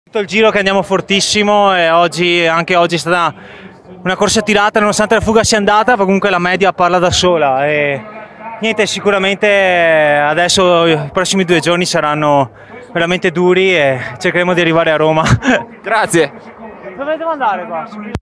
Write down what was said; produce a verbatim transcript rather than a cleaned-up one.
Tutto il giro che andiamo fortissimo e oggi, anche oggi è stata una corsa tirata, nonostante la fuga sia andata, comunque la media parla da sola e niente, sicuramente adesso i prossimi due giorni saranno veramente duri e cercheremo di arrivare a Roma. Grazie. Dove devo andare qua?